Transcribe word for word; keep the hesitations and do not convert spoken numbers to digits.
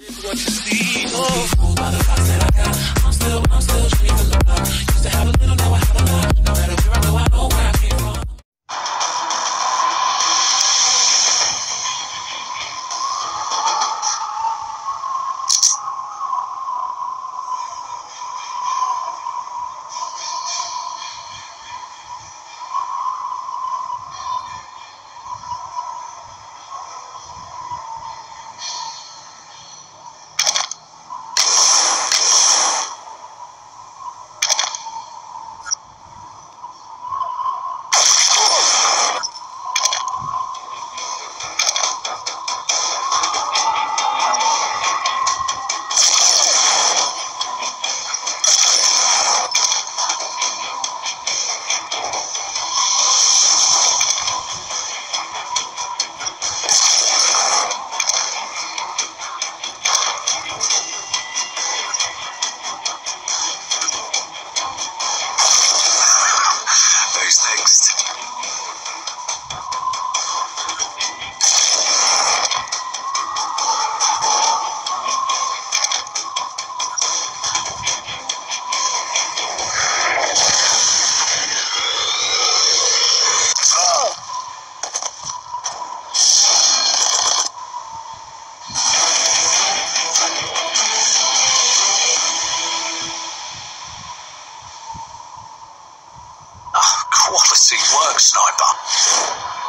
What you see, oh, fooled by the thoughts that I got. I'm still, I'm still dreaming of love. Used to have a little, now I have a lot. No matter where I go, I know where I came from. Quality work, Sniper.